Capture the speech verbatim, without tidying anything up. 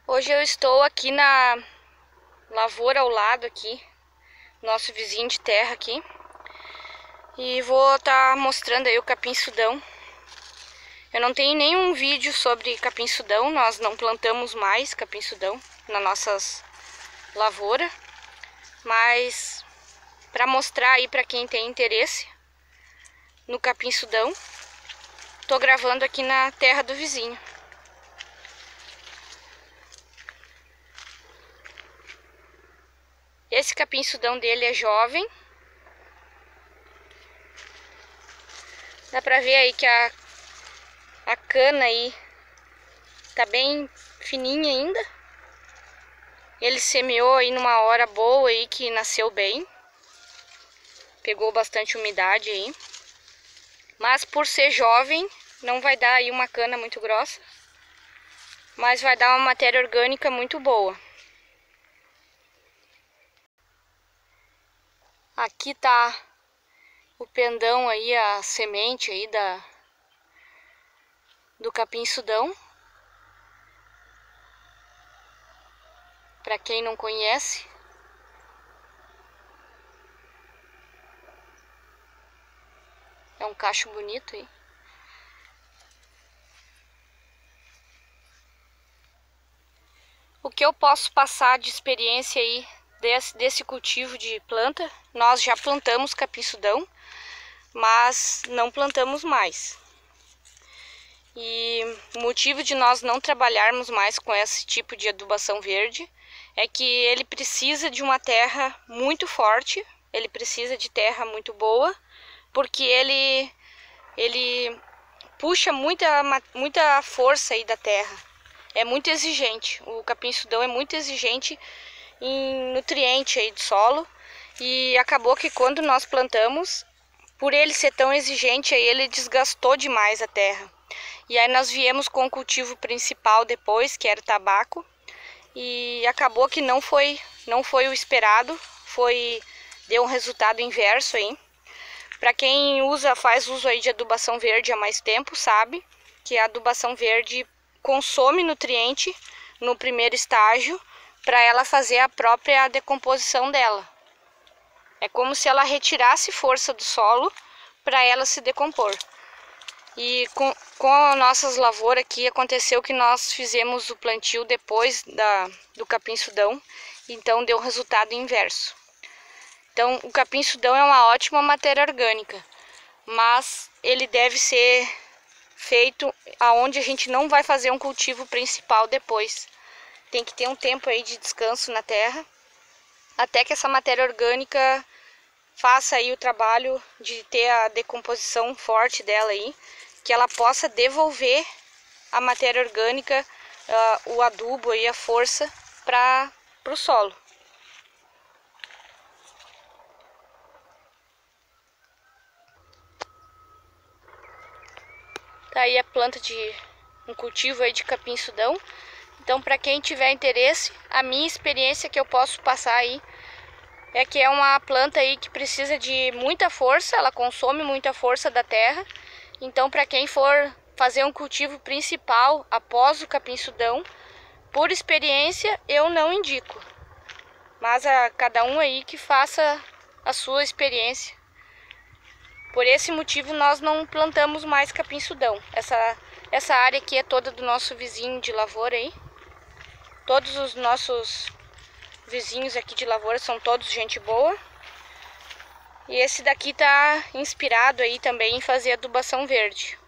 Hoje eu estou aqui na lavoura ao lado aqui, nosso vizinho de terra aqui. E vou estar tá mostrando aí o capim-sudão. Eu não tenho nenhum vídeo sobre capim-sudão, nós não plantamos mais capim-sudão nas nossas lavouras. Mas para mostrar aí para quem tem interesse no capim-sudão, tô gravando aqui na terra do vizinho. Esse capim-sudão dele é jovem. Dá pra ver aí que a, a cana aí tá bem fininha ainda. Ele semeou aí numa hora boa aí que nasceu bem. Pegou bastante umidade aí. Mas por ser jovem, não vai dar aí uma cana muito grossa. Mas vai dar uma matéria orgânica muito boa. Aqui tá o pendão aí, a semente aí da, do capim-sudão. Para quem não conhece. É um cacho bonito aí. O que eu posso passar de experiência aí desse, desse cultivo de planta? Nós já plantamos capim-sudão, mas não plantamos mais. E o motivo de nós não trabalharmos mais com esse tipo de adubação verde é que ele precisa de uma terra muito forte, ele precisa de terra muito boa, porque ele, ele puxa muita, muita força aí da terra, é muito exigente. O capim-sudão é muito exigente em nutriente aí do solo, e acabou que quando nós plantamos, por ele ser tão exigente, aí ele desgastou demais a terra. E aí nós viemos com o cultivo principal depois, que era o tabaco, e acabou que não foi, não foi o esperado, foi, deu um resultado inverso aí. Para quem usa, faz uso aí de adubação verde há mais tempo, sabe que a adubação verde consome nutriente no primeiro estágio para ela fazer a própria decomposição dela. É como se ela retirasse força do solo para ela se decompor. E com, com as nossas lavouras aqui aconteceu que nós fizemos o plantio depois da, do capim-sudão, então deu resultado inverso. Então o capim-sudão é uma ótima matéria orgânica, mas ele deve ser feito aonde a gente não vai fazer um cultivo principal depois. Tem que ter um tempo aí de descanso na terra, até que essa matéria orgânica faça aí o trabalho de ter a decomposição forte dela aí, que ela possa devolver a matéria orgânica, uh, o adubo e a força para o solo. Tá aí a planta de um cultivo aí de capim-sudão. Então, para quem tiver interesse, a minha experiência que eu posso passar aí é que é uma planta aí que precisa de muita força, ela consome muita força da terra. Então, para quem for fazer um cultivo principal após o capim-sudão, por experiência, eu não indico. Mas a cada um aí que faça a sua experiência. Por esse motivo, nós não plantamos mais capim-sudão. Essa, essa área aqui é toda do nosso vizinho de lavoura aí. Todos os nossos vizinhos aqui de lavoura são todos gente boa. E esse daqui tá inspirado aí também em fazer adubação verde.